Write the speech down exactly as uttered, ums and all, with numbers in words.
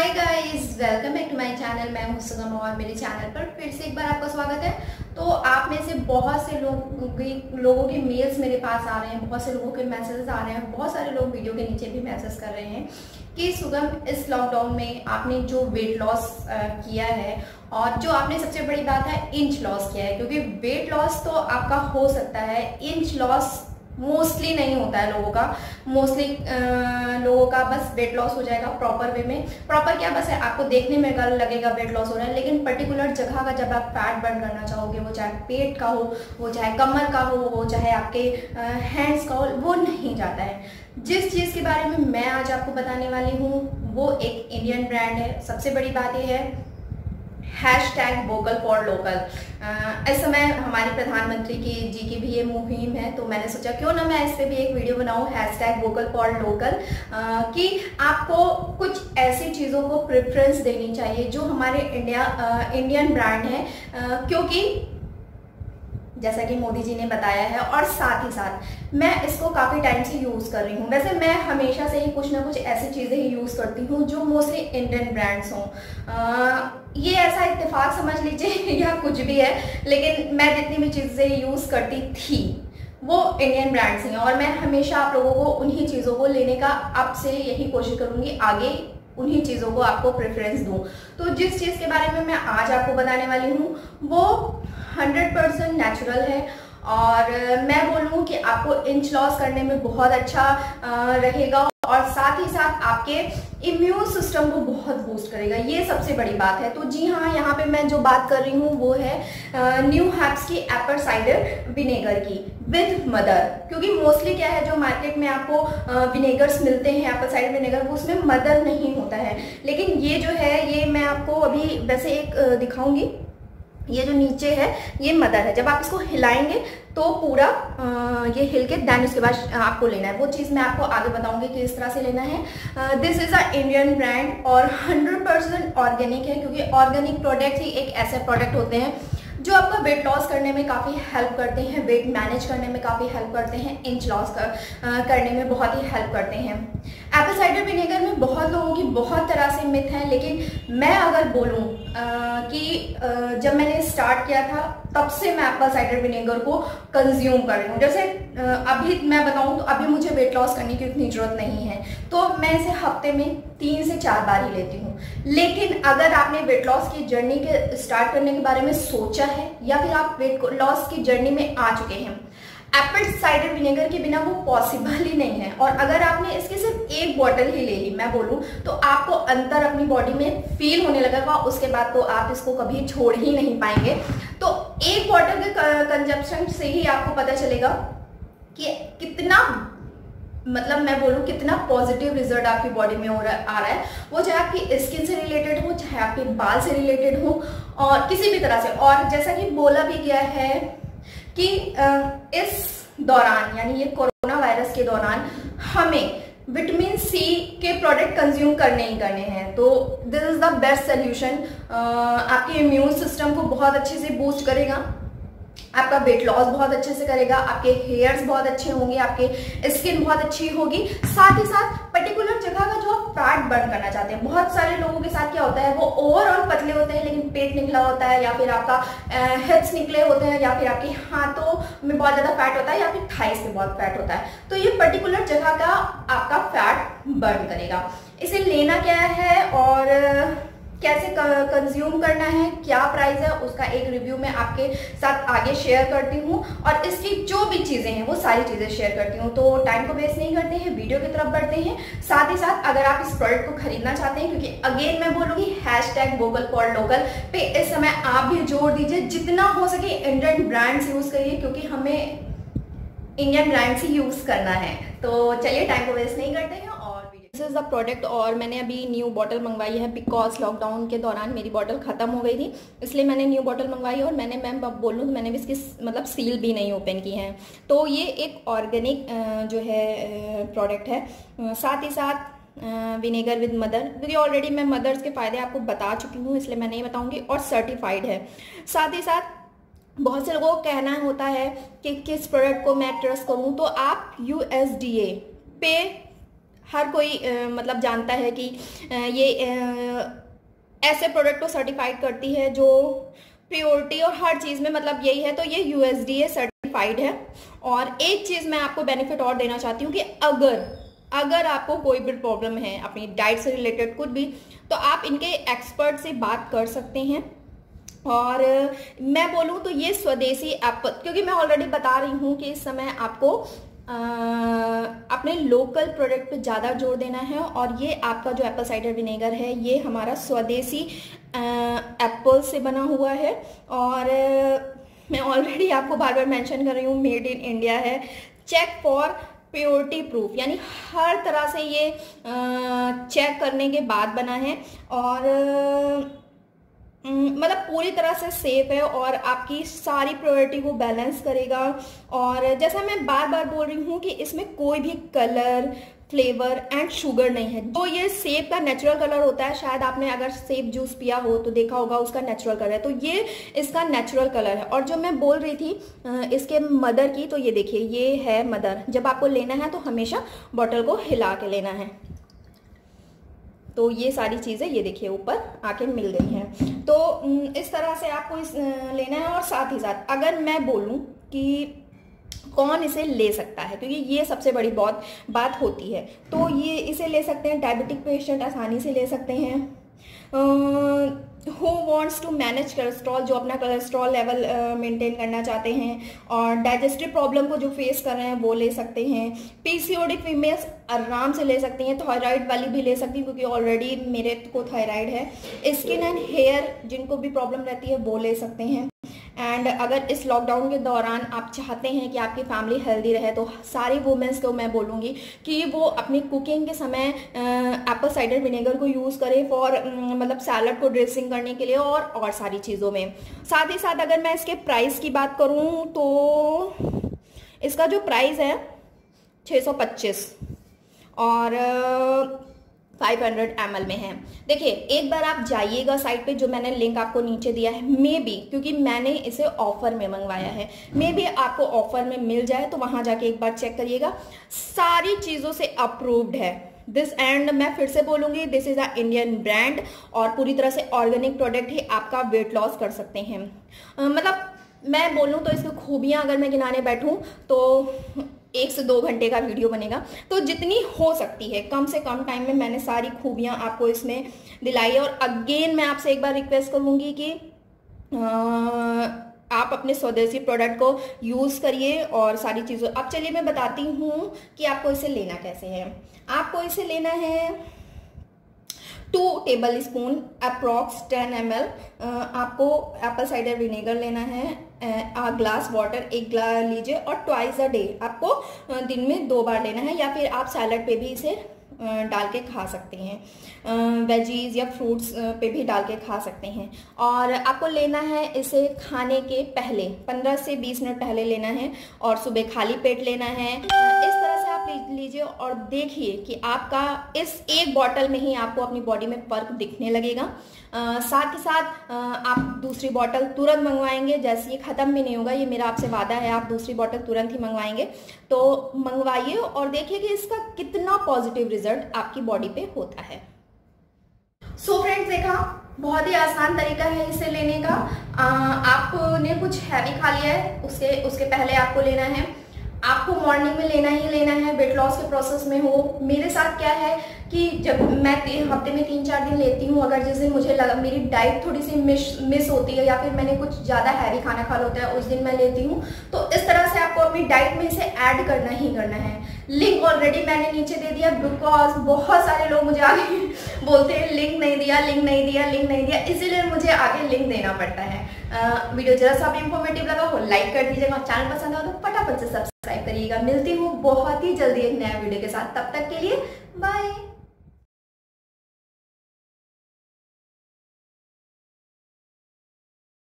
Hi guys, welcome back to my channel. मैं हूं सुगम और मेरे चैनल पर फिर से एक बार आपका स्वागत है। तो आप में से बहुत से लोग लोगों के मेल्स मेरे पास आ रहे हैं, बहुत से लोगों के मैसेजेस आ रहे हैं, बहुत सारे लोग वीडियो के नीचे भी मैसेज कर रहे हैं कि सुगम इस लॉकडाउन में आपने जो वेट लॉस किया है और जो आपने सबसे बड़ी बात है इंच लॉस किया है, क्योंकि वेट लॉस तो आपका हो सकता है, इंच लॉस मोस्टली नहीं होता है लोगों का। मोस्टली लोगों का बस वेट लॉस हो जाएगा प्रॉपर वे में। प्रॉपर क्या, बस है आपको देखने में लगेगा वेट लॉस हो रहा है, लेकिन पर्टिकुलर जगह का जब आप फैट बर्न करना चाहोगे, वो चाहे पेट का हो, वो चाहे कमर का हो, वो चाहे आपके हैंड्स का हो, वो नहीं जाता है। जिस चीज़ के बारे में मैं आज आपको बताने वाली हूँ वो एक इंडियन ब्रांड है। सबसे बड़ी बात यह है hashtag vocal for local. इस समय हमारे प्रधानमंत्री की जी की भी ये मुहिम है, तो मैंने सोचा क्यों ना मैं इस पे भी एक वीडियो बनाऊं, hashtag vocal for local, कि आपको कुछ ऐसी चीज़ों को प्रेफरेंस देनी चाहिए जो हमारे इंडिया इंडियन ब्रांड है, क्योंकि जैसा कि मोदी जी ने बताया है, और साथ ही साथ मैं इसको काफ़ी टाइम से यूज़ कर रही हूँ। वैसे मैं हमेशा से ही कुछ ना कुछ ऐसी चीज़ें ही यूज़ करती हूँ जो मोस्टली इंडियन ब्रांड्स हों। ये ऐसा इत्तेफाक समझ लीजिए या कुछ भी है, लेकिन मैं जितनी भी चीज़ें यूज़ करती थी वो इंडियन ब्रांड्स हैं, और मैं हमेशा आप लोगों को उन्हीं चीज़ों को लेने का अब से यही कोशिश करूँगी, आगे उन्हीं चीज़ों को आपको प्रेफरेंस दूँ। तो जिस चीज़ के बारे में मैं आज आपको बताने वाली हूँ वो हंड्रेड परसेंट नेचुरल है, और मैं बोलूँ कि आपको इंच लॉस करने में बहुत अच्छा रहेगा, और साथ ही साथ आपके इम्यून सिस्टम को बहुत बूस्ट करेगा। ये सबसे बड़ी बात है। तो जी हाँ, यहाँ पे मैं जो बात कर रही हूँ वो है न्यू हैप्स की एप्पल साइडर विनेगर की विद मदर, क्योंकि मोस्टली क्या है, जो मार्केट में आपको विनेगर्स मिलते हैं एप्पल साइडर विनेगर, वो उसमें मदर नहीं होता है, लेकिन ये जो है, ये मैं आपको अभी वैसे एक दिखाऊंगी। ये जो नीचे है ये मदर है। जब आप इसको हिलाएंगे तो पूरा आ, ये हिल के दैन उसके बाद आपको लेना है। वो चीज़ मैं आपको आगे बताऊंगी कि इस तरह से लेना है। This is a Indian brand और हंड्रेड परसेंट ऑर्गेनिक है, क्योंकि ऑर्गेनिक प्रोडक्ट ही एक ऐसे प्रोडक्ट होते हैं जो आपका वेट लॉस करने में काफ़ी हेल्प करते हैं, वेट मैनेज करने में काफ़ी हेल्प करते हैं, इंच लॉस कर, करने में बहुत ही हेल्प करते हैं। एप्पल साइडर विनेगर में बहुत लोगों की बहुत तरह से मिथ है, लेकिन मैं अगर बोलूँ कि आ, जब मैंने स्टार्ट किया था तब से मैं एप्पल साइडर विनेगर को कंज्यूम कर रही हूँ। जैसे आ, अभी मैं बताऊँ तो अभी मुझे वेट लॉस करने की उतनी ज़रूरत नहीं है, तो मैं इसे हफ्ते में तीन से चार बार ही लेती हूँ। लेकिन अगर आपने वेट लॉस की जर्नी के स्टार्ट करने के बारे में सोचा है, या फिर आप वेट लॉस की जर्नी में आ चुके हैं, एप्पल साइडर विनेगर के बिना वो पॉसिबल ही नहीं है। और अगर आपने इसकी सिर्फ एक बॉटल ही ले ली, मैं बोलूं तो आपको अंतर अपनी बॉडी में फील होने लगेगा, उसके बाद तो आप इसको कभी छोड़ ही नहीं पाएंगे। तो एक बॉटल के कंजप्शन से ही आपको पता चलेगा कि कितना, मतलब मैं बोलूँ कितना पॉजिटिव रिजल्ट आपकी बॉडी में हो रहा आ रहा है, वो चाहे आपकी स्किन से रिलेटेड हो, चाहे आपके बाल से रिलेटेड हो, और किसी भी तरह से। और जैसा कि बोला भी गया है कि इस दौरान, यानी ये कोरोना वायरस के दौरान, हमें विटामिन सी के प्रोडक्ट कंज्यूम करने ही करने हैं। तो this is the best solution. आपके इम्यून सिस्टम को बहुत अच्छे से बूस्ट करेगा, आपका वेट लॉस बहुत अच्छे से करेगा, आपके हेयर्स बहुत अच्छे होंगे, आपके स्किन बहुत अच्छी होगी। साथ ही साथ पर्टिकुलर जगह का जो आप फैट बर्न करना चाहते हैं, बहुत सारे लोगों के साथ क्या होता है, वो ओवरऑल पतले होते हैं लेकिन पेट निकला होता है, या फिर आपका हिप्स निकले होते हैं, या फिर आपके हाथों में बहुत ज़्यादा फैट होता है, या फिर थाइस पे बहुत फैट होता है। तो ये पर्टिकुलर जगह का आपका फैट बर्न करेगा। इसे लेना क्या है और कैसे कंज्यूम करना है, क्या प्राइस है, उसका एक रिव्यू मैं आपके साथ आगे शेयर करती हूँ, और इसकी जो भी चीज़ें हैं वो सारी चीज़ें शेयर करती हूँ। तो टाइम को वेस्ट नहीं करते हैं, वीडियो की तरफ बढ़ते हैं। साथ ही साथ अगर आप इस प्रोडक्ट को खरीदना चाहते हैं, क्योंकि अगेन मैं बोलूँगी hashtag vocal for local पे इस समय आप भी जोड़ दीजिए, जितना हो सके इंडियन ब्रांड्स यूज़ करिए, क्योंकि हमें इंडियन ब्रांड्स ही यूज़ करना है। तो चलिए टाइम को वेस्ट नहीं करते हैं और दिस इज़ द प्रोडक्ट। और मैंने अभी न्यू बॉटल मंगवाई है, बिकॉज लॉकडाउन के दौरान मेरी बॉटल ख़त्म हो गई थी, इसलिए मैंने न्यू बॉटल मंगवाई। और मैंने मैम अब बोलूँ तो मैंने भी इसकी मतलब सील भी नहीं ओपन की है। तो ये एक ऑर्गेनिक जो है प्रोडक्ट है। साथ ही साथ विनेगर विद मदर, क्योंकि ऑलरेडी मैं मदर्स के फ़ायदे आपको बता चुकी हूँ, इसलिए मैं नहीं बताऊँगी, और सर्टिफाइड है। साथ ही साथ बहुत से लोगों को कहना होता है कि किस प्रोडक्ट को मैं ट्रस्ट करूँ, तो आप यू एस डी ए पे हर कोई आ, मतलब जानता है कि आ, ये आ, ऐसे प्रोडक्ट को सर्टिफाइड करती है जो प्योरिटी और हर चीज़ में मतलब यही है, तो ये U S D A certified है। और एक चीज़ मैं आपको बेनिफिट और देना चाहती हूँ कि अगर अगर आपको कोई भी प्रॉब्लम है अपनी डाइट से रिलेटेड कुछ भी, तो आप इनके एक्सपर्ट से बात कर सकते हैं। और मैं बोलूँ तो ये स्वदेशी एप्पल, क्योंकि मैं ऑलरेडी बता रही हूँ कि इस समय आपको आ, अपने लोकल प्रोडक्ट पे ज़्यादा जोर देना है। और ये आपका जो एप्पल साइडर विनेगर है ये हमारा स्वदेशी एप्पल से बना हुआ है। और मैं ऑलरेडी आपको बार बार मेंशन कर रही हूँ, मेड इन इंडिया है, चेक फॉर प्योरिटी प्रूफ, यानी हर तरह से ये चेक करने के बाद बना है। और मतलब पूरी तरह से सेफ है और आपकी सारी प्रायोरिटी को बैलेंस करेगा। और जैसा मैं बार बार बोल रही हूँ कि इसमें कोई भी कलर, फ्लेवर एंड शुगर नहीं है। तो ये सेब का नेचुरल कलर होता है, शायद आपने अगर सेब जूस पिया हो तो देखा होगा उसका नेचुरल कलर है, तो ये इसका नेचुरल कलर है। और जो मैं बोल रही थी इसके मदर की, तो ये देखिए ये है मदर। जब आपको लेना है तो हमेशा बॉटल को हिला के लेना है। तो ये सारी चीज़ें ये देखिए ऊपर आके मिल गई हैं। तो इस तरह से आपको इस लेना है। और साथ ही साथ अगर मैं बोलूँ कि कौन इसे ले सकता है, क्योंकि ये सबसे बड़ी बहुत बात होती है, तो ये इसे ले सकते हैं डायबिटिक पेशेंट, आसानी से ले सकते हैं। Who wants to manage cholesterol, जो अपना कोलेस्ट्रॉल लेवल मेंटेन करना चाहते हैं, और डाइजेस्टिव प्रॉब्लम को जो फेस कर रहे हैं वो ले सकते हैं। पीसीओडी फीमेल्स आराम से ले सकती हैं, थायराइड वाली भी ले सकती हैं क्योंकि ऑलरेडी मेरे को थायराइड है। स्किन एंड हेयर जिनको भी प्रॉब्लम रहती है वो ले सकते हैं। एंड अगर इस लॉकडाउन के दौरान आप चाहते हैं कि आपकी फैमिली हेल्दी रहे, तो सारी वुमेन्स को मैं बोलूँगी कि वो अपनी कुकिंग के समय एप्पल साइडर विनेगर को यूज़ करें फॉर मतलब सैलड को ड्रेसिंग करने के लिए और और सारी चीज़ों में। साथ ही साथ अगर मैं इसके प्राइस की बात करूँ तो इसका जो प्राइस है छः सौ पच्चीस और पाँच सौ एम एल में है। देखिए एक बार आप जाइएगा साइट पे, जो मैंने लिंक आपको नीचे दिया है, मे बी क्योंकि मैंने इसे ऑफर में मंगवाया है, मे बी आपको ऑफर में मिल जाए, तो वहां जाके एक बार चेक करिएगा। सारी चीज़ों से अप्रूव्ड है दिस। एंड मैं फिर से बोलूँगी, this is a Indian brand और पूरी तरह से ऑर्गेनिक प्रोडक्ट ही आपका वेट लॉस कर सकते हैं। आ, मतलब मैं बोलूँ तो इसकी खूबियाँ अगर मैं गिनाने बैठूँ तो एक से दो घंटे का वीडियो बनेगा। तो जितनी हो सकती है कम से कम टाइम में मैंने सारी खूबियाँ आपको इसमें दिलाई है। और अगेन मैं आपसे एक बार रिक्वेस्ट करूँगी कि आ, आप अपने स्वदेशी प्रोडक्ट को यूज़ करिए और सारी चीज़ों। अब चलिए मैं बताती हूँ कि आपको इसे लेना कैसे है। आपको इसे लेना है two tablespoon approx ten M L आपको एप्पल साइडर विनेगर लेना है। आ ग्लास वाटर एक ग्लास लीजिए और ट्वाइस अ डे आपको दिन में दो बार लेना है, या फिर आप सैलड पे भी इसे डाल के खा सकते हैं, वेजीज या फ्रूट्स पे भी डाल के खा सकते हैं। और आपको लेना है इसे खाने के पहले पंद्रह से बीस मिनट पहले लेना है और सुबह खाली पेट लेना है। इस तरह से आप लीजिए और देखिए कि आपका इस एक बॉटल में ही आपको अपनी बॉडी में फर्क दिखने लगेगा। आ, साथ ही साथ आ, आप दूसरी बॉटल तुरंत मंगवाएंगे, जैसे ये ख़त्म भी नहीं होगा, ये मेरा आपसे वादा है, आप दूसरी बॉटल तुरंत ही मंगवाएंगे। तो मंगवाइए और देखिए कि इसका कितना पॉजिटिव रिजल्ट आपकी बॉडी पे होता है। सो so फ्रेंड्स, देखा बहुत ही आसान तरीका है इसे लेने का। आ, आपने कुछ हैवी खा लिया है, उसके उसके पहले आपको लेना है। आपको मॉर्निंग में लेना ही लेना है, वेट लॉस के प्रोसेस में हो। मेरे साथ क्या है कि जब मैं हफ्ते में तीन चार दिन लेती हूँ, अगर जिस दिन मुझे लगा मेरी डाइट थोड़ी सी मिस मिस होती है या फिर मैंने कुछ ज़्यादा हैवी खाना खा होता है, उस दिन मैं लेती हूँ। तो इस तरह से आपको अपनी डाइट में इसे ऐड करना ही करना है। लिंक ऑलरेडी मैंने नीचे दे दिया, बिकॉज बहुत सारे लोग मुझे आगे बोलते हैं लिंक नहीं दिया, लिंक नहीं दिया, लिंक नहीं दिया, इसीलिए मुझे आगे लिंक देना पड़ता है। आ, वीडियो जरा सा भी इंफॉर्मेटिव लगा हो लाइक कर दीजिएगा, चैनल पसंद हो तो फटाफट से सब्सक्राइब करिएगा। मिलती हूँ बहुत ही जल्दी एक नया वीडियो के साथ, तब तक के लिए बाय।